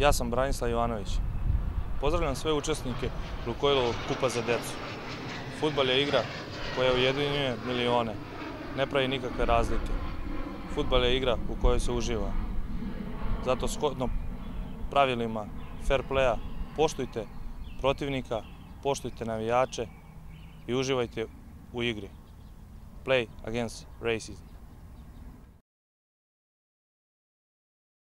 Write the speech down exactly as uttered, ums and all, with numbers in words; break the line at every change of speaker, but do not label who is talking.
Ja sam Branislav Ivanovic. Pozdravljam sve učesnike Lukojlovog kupa za decu. Fudbal je igra koja ujedinjuje milione, ne pravi nikakve razlike. Fudbal je igra u kojoj se uživa. Zato shodno pravilima fair playa poštujte protivnika, poštujte navijače i uživajte u igri. Play against racism.